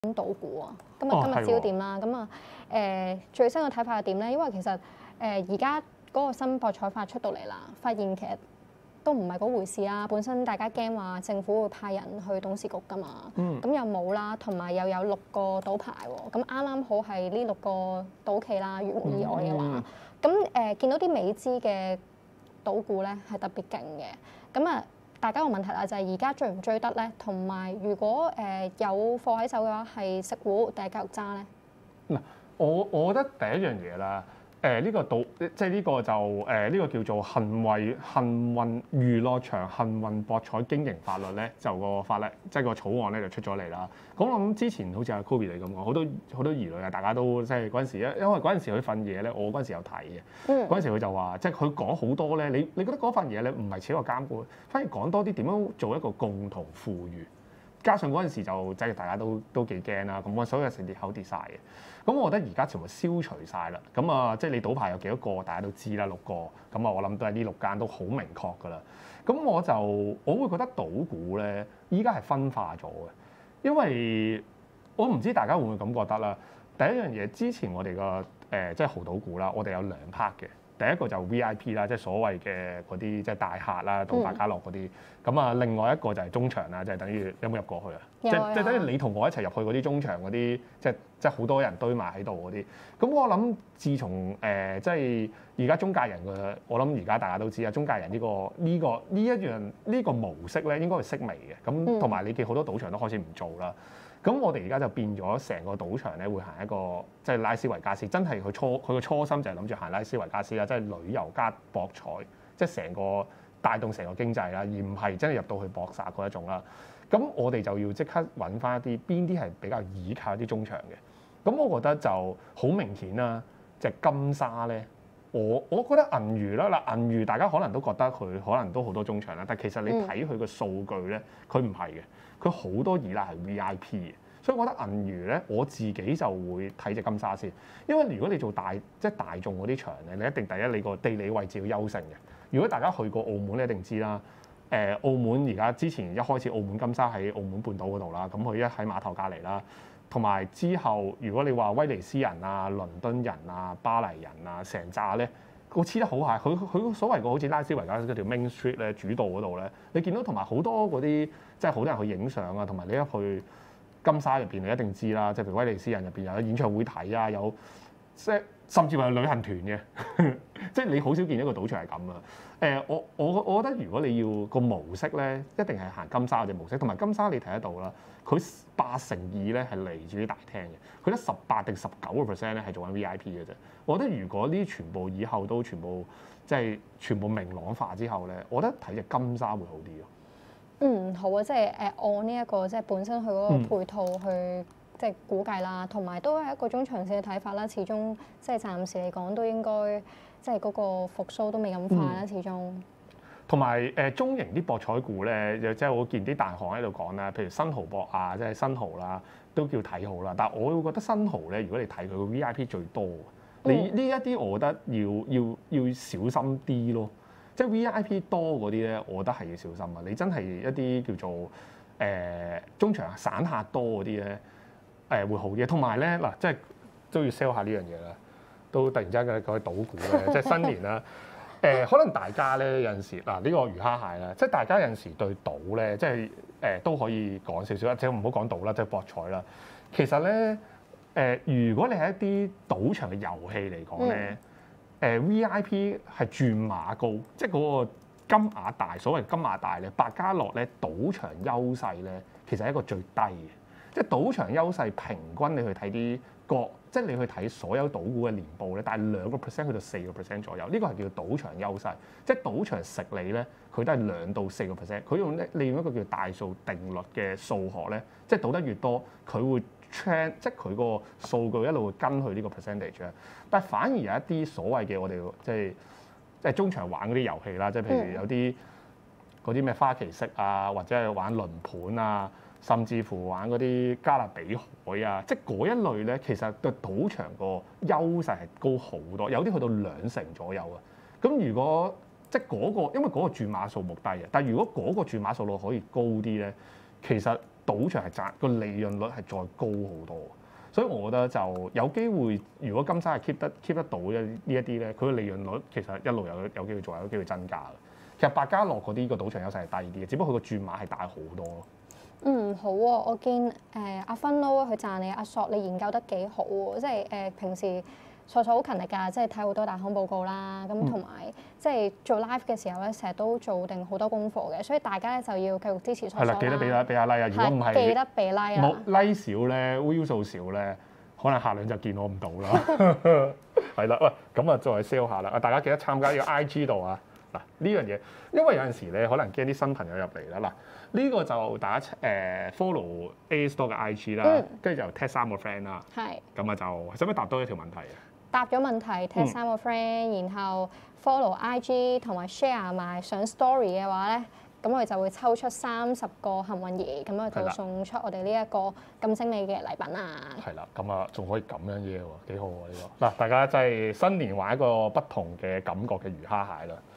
賭股啊，今日焦點啦，咁最新嘅睇法係點咧？因為其實而家嗰個新博彩法出到嚟啦，發現其實都唔係嗰回事啦。本身大家驚話政府會派人去董事局㗎嘛，咁又冇啦，同埋又有6個賭牌喎，咁啱好係呢6個賭企啦，如無意外嘅話，咁見到啲美資嘅賭股咧係特別勁嘅，咁大家個問題啦，就係而家追唔追得咧？同埋如果有貨喺手嘅話，係食糊定係繼續揸咧？ 嗱，我覺得第一樣嘢啦，呢個賭即係呢個就呢個叫做幸運娛樂場幸運博彩經營法律咧，就個法例即係個草案咧就出咗嚟啦。咁我諗之前好似阿 Kobe 你咁講，好多疑慮啊，大家都即係嗰陣時，因為嗰陣時佢份嘢咧，我嗰陣時有睇嘅。嗰陣時佢就話，即係佢講好多咧，你覺得嗰份嘢咧唔係似一個監管，反而講多啲點樣做一個共同富裕。加上嗰陣時就即係大家都幾驚啦，咁所有成裂口跌晒嘅。咁我覺得而家全部消除晒啦。咁即係你賭牌有幾多個，大家都知啦，6個。咁我諗都係呢6間都好明確㗎啦。咁我會覺得賭股咧，依家係分化咗嘅，因為我唔知大家會唔會咁覺得啦。第一樣嘢，之前我哋個即係豪賭股啦，我哋有2 part 嘅。第一個就 VIP 啦，即係所謂嘅嗰啲即係大客啦，到百家樂嗰啲。咁另外一個就係中場啦，即係等於有冇入過去啊？即係等於你同我一齊入去嗰啲中場嗰啲，即係好多人堆埋喺度嗰啲。咁我諗，自從即係而家中介人嘅，我諗而家大家都知啊，中介人呢個模式咧，應該係式微嘅。咁同埋你見好多賭場都開始唔做啦。咁我哋而家就變咗成個賭場咧，會行一個即係拉斯維加斯，真係佢個初心就係諗住行拉斯維加斯啦，即係旅遊加博彩，即係成個帶動成個經濟啦，而唔係真係入到去搏殺嗰一種啦。咁我哋就要即刻揾翻一啲邊啲係比較倚靠一啲中場嘅。咁我覺得就好明顯啦，即係金沙咧，我覺得銀娛啦，嗱銀娛大家可能都覺得佢可能都好多中場啦，但其實你睇佢個數據咧，佢唔係嘅。佢好多依賴係 VIP 嘅，所以我覺得銀娛咧，我自己就會睇隻金沙先，因為如果你做即係大眾嗰啲場咧，你一定第一你個地理位置要優勝嘅。如果大家去過澳門，你一定知啦。澳門而家之前一開始澳門金沙喺澳門半島嗰度啦，咁佢一喺碼頭隔離啦，同埋之後如果你話威尼斯人啊、倫敦人啊、巴黎人啊，成紮咧。個黐得好下，佢所謂個好似拉斯維加斯嗰條 Main Street 咧，主道嗰度咧，你見到同埋好多嗰啲即係好多人去影相啊，同埋你一去金沙入邊，你一定知啦，即係譬如威尼斯人入邊有演唱會睇啊，有即係甚至乎係旅行團嘅，即係你好少見一個賭場係咁啊！我覺得如果你要個模式咧，一定係行金沙嘅模式，同埋金沙你睇得到啦，佢82%咧係嚟自於大廳嘅，佢得18定19% 咧係做緊 VIP 嘅啫。我覺得如果呢全部以後都全部即係全部明朗化之後咧，我覺得睇隻金沙會好啲咯。 好啊，即係按呢一個即係本身佢嗰個配套去即係估計啦，同埋都係一個中長線嘅睇法啦。始終即係暫時嚟講都應該即係嗰個復甦都未咁快啦，始終。 同埋中型啲博彩股咧，即係我見啲大行喺度講啦，譬如新濠博啊，即係新濠啦，都叫睇好啦。但係我會覺得新濠咧，如果你睇佢個 VIP 最多，你呢一啲我覺得要小心啲咯。即係 VIP 多嗰啲咧，我覺得係要小心啊！你真係一啲叫做中場散客多嗰啲咧，會好啲。同埋咧嗱，即係都要 sell 下呢樣嘢啦。都突然之間講起賭股咧，即係新年啦。可能大家咧有陣時嗱，呢個魚蝦蟹啦，即係大家有陣時對賭咧，即係都可以講少少，即係唔好講賭啦，即係博彩啦。其實咧如果你係一啲賭場嘅遊戲嚟講咧。VIP 係轉碼高，即係嗰個金額大。所謂金額大咧，百家樂咧賭場優勢咧，其實係一個最低嘅。即係賭場優勢平均，你去睇啲即係你去睇所有賭股嘅年報咧，但係2% 去到4% 左右，呢個係叫賭場優勢。即係賭場食你咧，佢都係2到4%。佢利用一個叫大數定律嘅數學咧，即係賭得越多，佢會即係佢個數據一路會跟佢呢個 percentage 啊，但係反而有一啲所謂嘅我哋即係中場玩嗰啲遊戲啦，即係譬如有啲嗰啲咩花旗式啊，或者係玩輪盤啊，甚至乎玩嗰啲加勒比海啊，即係嗰一類咧，其實對賭場個優勢係高好多，有啲去到2成左右啊。咁如果即係因為嗰個注碼數目低啊，但係如果嗰個注碼數目可以高啲咧，其實賭場係賺個利潤率係再高好多。所以我覺得就有機會，如果金沙係 keep 得到呢一啲咧，佢嘅利潤率其實一路有機會做，有機會增加嘅。其實百家樂嗰啲個賭場優勢係低啲嘅，只不過佢個注碼係大好多咯。 好喎，我見阿芬撈佢讚你阿索，你研究得幾好喎，即係平時索好勤力㗎，即係睇好多大行報告啦，咁同埋即係做 live 嘅時候咧，成日都做定好多功課嘅，所以大家咧就要繼續支持索啦。 係啦，記得俾下 like 啊！如果唔係， 記得俾 like 冇啦。 like 少咧，view 數少咧，可能下兩集見我唔到啦。係啦，喂，咁啊再 sell 下啦，大家記得參加呢個 IG 度啊！嗱呢樣嘢，因為有陣時咧可能驚啲新朋友入嚟啦。嗱呢個就大家follow A Store 嘅 IG 啦，跟住就 tag 3個 friend 啦。係。咁啊就使唔使答多一條問題啊？ 答咗問題 tag 3個 friend，然後 follow IG 同埋 share 埋上 story 嘅話咧，咁我哋就會抽出30個幸運兒，咁啊就送出我哋呢一個咁精美嘅禮品啊！ 係啦，咁啊仲可以咁樣嘢喎，幾好喎呢個！嗱，大家真係新年玩一個不同嘅感覺嘅魚蝦蟹啦〜